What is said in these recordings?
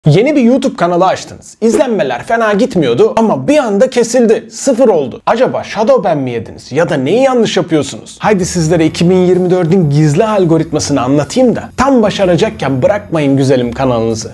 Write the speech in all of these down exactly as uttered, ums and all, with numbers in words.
Yeni bir YouTube kanalı açtınız. İzlenmeler fena gitmiyordu ama bir anda kesildi. Sıfır oldu. Acaba shadow ban mi yediniz? Ya da neyi yanlış yapıyorsunuz? Haydi sizlere iki bin yirmi dördün gizli algoritmasını anlatayım da tam başaracakken bırakmayın güzelim kanalınızı.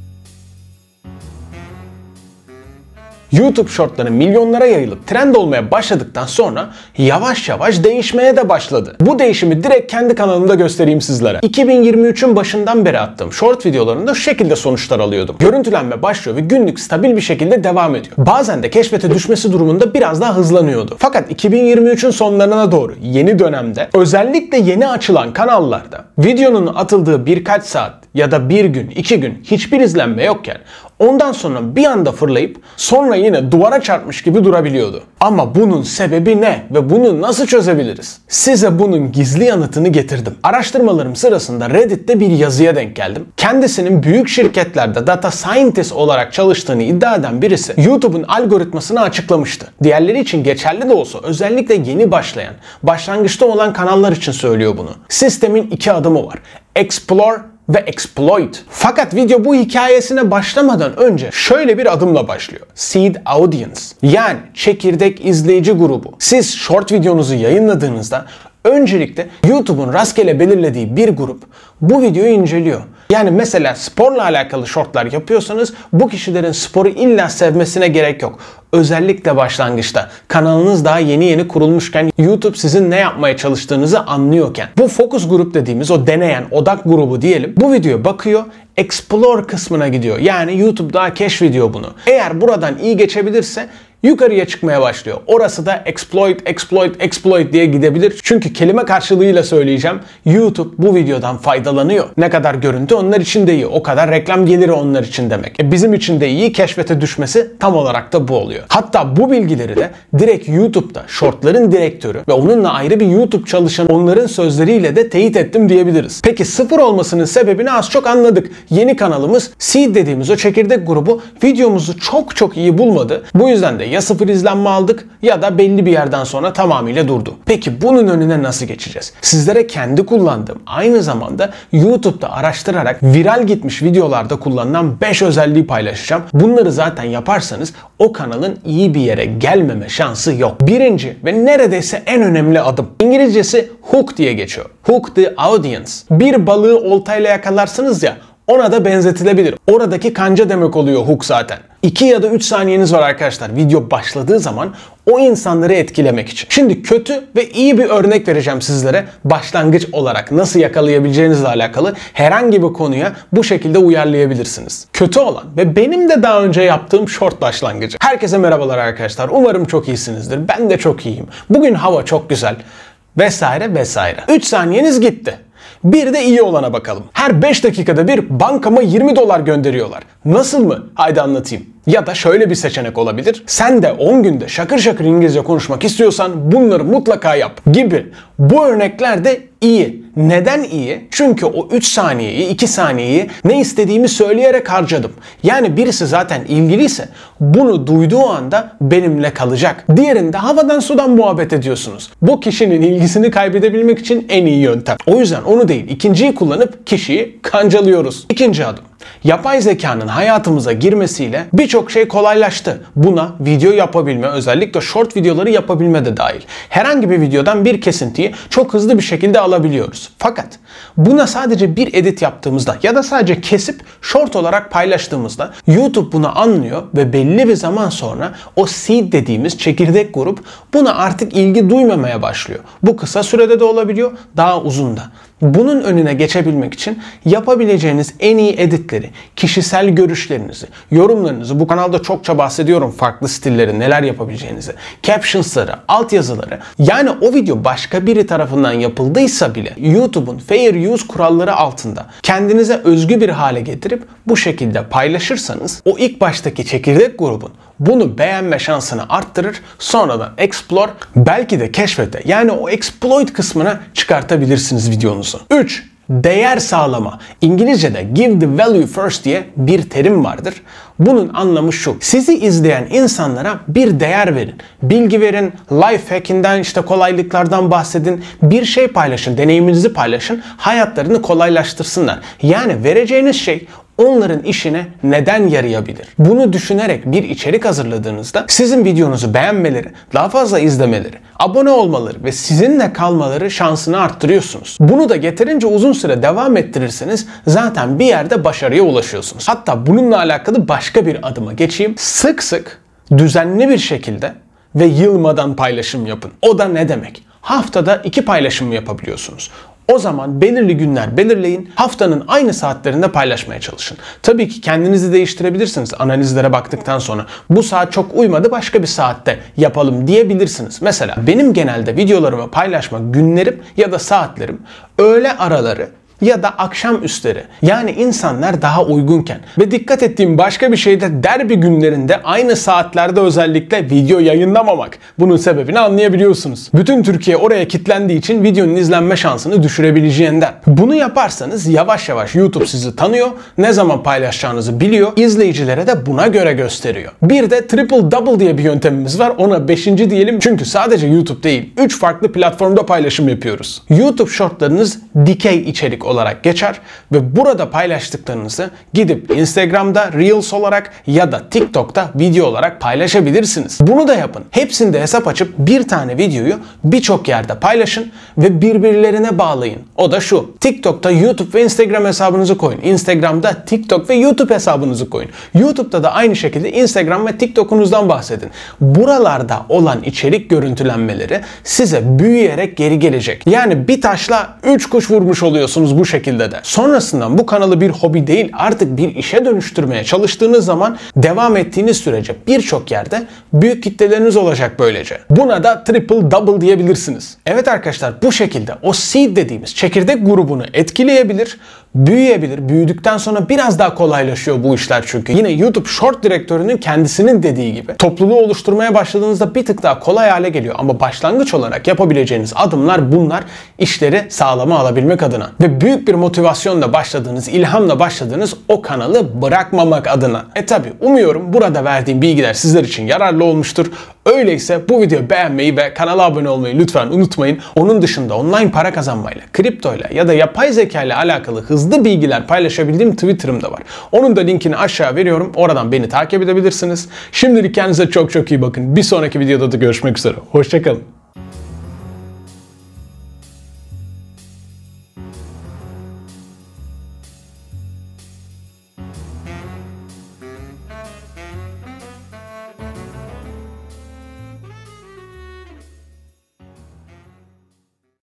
YouTube Shortları milyonlara yayılıp trend olmaya başladıktan sonra yavaş yavaş değişmeye de başladı. Bu değişimi direkt kendi kanalımda göstereyim sizlere. iki bin yirmi üçün başından beri attığım short videolarında şu şekilde sonuçlar alıyordum. Görüntülenme başlıyor ve günlük stabil bir şekilde devam ediyor. Bazen de keşfete düşmesi durumunda biraz daha hızlanıyordu. Fakat iki bin yirmi üçün sonlarına doğru yeni dönemde özellikle yeni açılan kanallarda videonun atıldığı birkaç saat ya da bir gün, iki gün hiçbir izlenme yokken ondan sonra bir anda fırlayıp sonra yine duvara çarpmış gibi durabiliyordu. Ama bunun sebebi ne ve bunu nasıl çözebiliriz? Size bunun gizli yanıtını getirdim. Araştırmalarım sırasında Reddit'te bir yazıya denk geldim. Kendisinin büyük şirketlerde data scientist olarak çalıştığını iddia eden birisi YouTube'un algoritmasını açıklamıştı. Diğerleri için geçerli de olsa özellikle yeni başlayan, başlangıçta olan kanallar için söylüyor bunu. Sistemin iki adımı var. Explore ve exploit. Fakat video bu hikayesine başlamadan önce şöyle bir adımla başlıyor. Seed audience. Yani çekirdek izleyici grubu. Siz short videonuzu yayınladığınızda öncelikle YouTube'un rastgele belirlediği bir grup bu videoyu inceliyor. Yani mesela sporla alakalı shortlar yapıyorsanız bu kişilerin sporu illa sevmesine gerek yok. Özellikle başlangıçta kanalınız daha yeni yeni kurulmuşken YouTube sizin ne yapmaya çalıştığınızı anlıyorken bu focus grup dediğimiz o deneyen odak grubu diyelim bu videoya bakıyor, explore kısmına gidiyor. Yani YouTube daha keşfediyor bunu. Eğer buradan iyi geçebilirse yukarıya çıkmaya başlıyor. Orası da exploit, exploit, exploit diye gidebilir. Çünkü kelime karşılığıyla söyleyeceğim. YouTube bu videodan faydalanıyor. Ne kadar görüntü onlar için de iyi. O kadar reklam geliri onlar için demek. E bizim için de iyi. Keşfete düşmesi tam olarak da bu oluyor. Hatta bu bilgileri de direkt YouTube'da shortların direktörü ve onunla ayrı bir YouTube çalışanı onların sözleriyle de teyit ettim diyebiliriz. Peki sıfır olmasının sebebini az çok anladık. Yeni kanalımız Seed dediğimiz o çekirdek grubu videomuzu çok çok iyi bulmadı. Bu yüzden de ya sıfır izlenme aldık ya da belli bir yerden sonra tamamıyla durdu. Peki bunun önüne nasıl geçeceğiz? Sizlere kendi kullandığım, aynı zamanda YouTube'da araştırarak viral gitmiş videolarda kullanılan beş özelliği paylaşacağım. Bunları zaten yaparsanız o kanalın iyi bir yere gelmeme şansı yok. Birinci ve neredeyse en önemli adım. İngilizcesi hook diye geçiyor. Hook the audience. Bir balığı oltayla yakalarsınız ya, ona da benzetilebilir. Oradaki kanca demek oluyor hook zaten. iki ya da üç saniyeniz var arkadaşlar video başladığı zaman o insanları etkilemek için. Şimdi kötü ve iyi bir örnek vereceğim sizlere. Başlangıç olarak nasıl yakalayabileceğinizle alakalı herhangi bir konuya bu şekilde uyarlayabilirsiniz. Kötü olan ve benim de daha önce yaptığım short başlangıcı. Herkese merhabalar arkadaşlar. Umarım çok iyisinizdir. Ben de çok iyiyim. Bugün hava çok güzel. Vesaire vesaire. üç saniyeniz gitti. Bir de iyi olana bakalım. Her beş dakikada bir bankama yirmi dolar gönderiyorlar. Nasıl mı? Haydi anlatayım. Ya da şöyle bir seçenek olabilir. Sen de on günde şakır şakır İngilizce konuşmak istiyorsan bunları mutlaka yap gibi. Bu örnekler de iyi. Neden iyi? Çünkü o üç saniyeyi, iki saniyeyi ne istediğimi söyleyerek harcadım. Yani birisi zaten ilgiliyse bunu duyduğu anda benimle kalacak. Diğerinde havadan sudan muhabbet ediyorsunuz. Bu kişinin ilgisini kaybedebilmek için en iyi yöntem. O yüzden onu değil, ikinciyi kullanıp kişiyi kancalıyoruz. İkinci adım. Yapay zekanın hayatımıza girmesiyle birçok şey kolaylaştı. Buna video yapabilme, özellikle short videoları yapabilme de dahil. Herhangi bir videodan bir kesintiyi çok hızlı bir şekilde alabiliyoruz. Fakat buna sadece bir edit yaptığımızda ya da sadece kesip short olarak paylaştığımızda YouTube bunu anlıyor ve belli bir zaman sonra o seed dediğimiz çekirdek grup buna artık ilgi duymamaya başlıyor. Bu kısa sürede de olabiliyor, daha uzun da. Bunun önüne geçebilmek için yapabileceğiniz en iyi editleri, kişisel görüşlerinizi, yorumlarınızı, bu kanalda çokça bahsediyorum farklı stilleri, neler yapabileceğinizi, captions'ları, altyazıları, yani o video başka biri tarafından yapıldıysa bile YouTube'un fair use kuralları altında kendinize özgü bir hale getirip bu şekilde paylaşırsanız o ilk baştaki çekirdek grubun bunu beğenme şansını arttırır. Sonradan explore, belki de keşfete, yani o exploit kısmına çıkartabilirsiniz videonuzu. üç. Değer sağlama. İngilizce'de give the value first diye bir terim vardır. Bunun anlamı şu. Sizi izleyen insanlara bir değer verin. Bilgi verin, life hack'inden, işte kolaylıklardan bahsedin. Bir şey paylaşın, deneyiminizi paylaşın. Hayatlarını kolaylaştırsınlar. Yani vereceğiniz şey onların işine neden yarayabilir? Bunu düşünerek bir içerik hazırladığınızda sizin videonuzu beğenmeleri, daha fazla izlemeleri, abone olmaları ve sizinle kalmaları şansını arttırıyorsunuz. Bunu da yeterince uzun süre devam ettirirseniz zaten bir yerde başarıya ulaşıyorsunuz. Hatta bununla alakalı başka bir adıma geçeyim. Sık sık, düzenli bir şekilde ve yılmadan paylaşım yapın. O da ne demek? Haftada iki paylaşım yapabiliyorsunuz. O zaman belirli günler belirleyin, haftanın aynı saatlerinde paylaşmaya çalışın. Tabii ki kendinizi değiştirebilirsiniz analizlere baktıktan sonra. Bu saat çok uymadı, başka bir saatte yapalım diyebilirsiniz. Mesela benim genelde videolarımı paylaşma günlerim ya da saatlerim öğle araları ya da akşam üstleri, yani insanlar daha uygunken. Ve dikkat ettiğim başka bir şey de derbi günlerinde aynı saatlerde özellikle video yayınlamamak. Bunun sebebini anlayabiliyorsunuz. Bütün Türkiye oraya kilitlendiği için videonun izlenme şansını düşürebileceğinden. Bunu yaparsanız yavaş yavaş YouTube sizi tanıyor, ne zaman paylaşacağınızı biliyor, izleyicilere de buna göre gösteriyor. Bir de triple double diye bir yöntemimiz var, ona beşinci diyelim çünkü sadece YouTube değil, üç farklı platformda paylaşım yapıyoruz. YouTube shortlarınız dikey içerik olarak geçer ve burada paylaştıklarınızı gidip Instagram'da Reels olarak ya da TikTok'ta video olarak paylaşabilirsiniz. Bunu da yapın. Hepsinde hesap açıp bir tane videoyu birçok yerde paylaşın ve birbirlerine bağlayın. O da şu: TikTok'ta YouTube ve Instagram hesabınızı koyun. Instagram'da TikTok ve YouTube hesabınızı koyun. YouTube'da da aynı şekilde Instagram ve TikTok'unuzdan bahsedin. Buralarda olan içerik görüntülenmeleri size büyüyerek geri gelecek. Yani bir taşla üç kuş vurmuş oluyorsunuz bu şekilde de. Sonrasında bu kanalı bir hobi değil artık bir işe dönüştürmeye çalıştığınız zaman devam ettiğiniz sürece birçok yerde büyük kitleleriniz olacak böylece. Buna da triple double diyebilirsiniz. Evet arkadaşlar, bu şekilde o seed dediğimiz çekirdek grubunu etkileyebilir, büyüyebilir. Büyüdükten sonra biraz daha kolaylaşıyor bu işler çünkü. Yine YouTube Short direktörünün kendisinin dediği gibi topluluğu oluşturmaya başladığınızda bir tık daha kolay hale geliyor. Ama başlangıç olarak yapabileceğiniz adımlar bunlar, işleri sağlama alabilmek adına. Ve büyük bir motivasyonla başladığınız, ilhamla başladığınız o kanalı bırakmamak adına. E tabi umuyorum burada verdiğim bilgiler sizler için yararlı olmuştur. Öyleyse bu videoyu beğenmeyi ve kanala abone olmayı lütfen unutmayın. Onun dışında online para kazanmayla, kriptoyla ya da yapay zeka ile alakalı hızlı bilgiler paylaşabildiğim Twitter'ım da var. Onun da linkini aşağı veriyorum. Oradan beni takip edebilirsiniz. Şimdilik kendinize çok çok iyi bakın. Bir sonraki videoda da görüşmek üzere. Hoşça kalın.